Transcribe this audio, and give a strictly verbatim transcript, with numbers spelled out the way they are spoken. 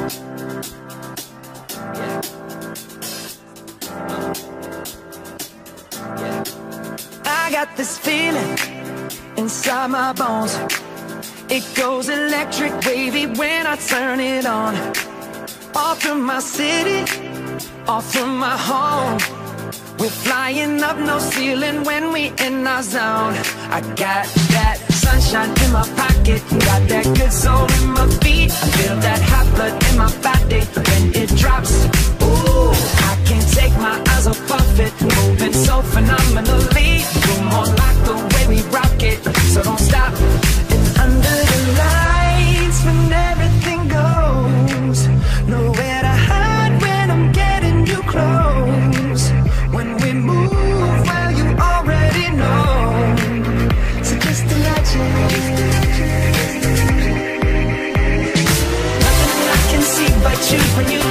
I got this feeling inside my bones. It goes electric wavy when I turn it on. Off from my city, off from my home. We're flying up, no ceiling when we in our zone. I got that sunshine in my pocket, got that good soul in my feet. I feel that hot blood in my body when it drops. Ooh, I can't take my eyes off of it, moving so phenomenally. You're more like the way we rock it, so don't stop. And under the lights when everything goes, nowhere to hide when I'm getting you close. When we move, well, you already know. So just imagine. Nothing I can see but you when you